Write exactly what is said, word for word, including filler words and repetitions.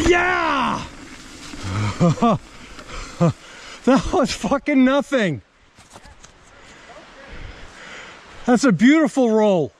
Yeah! That was fucking nothing. That's a beautiful roll.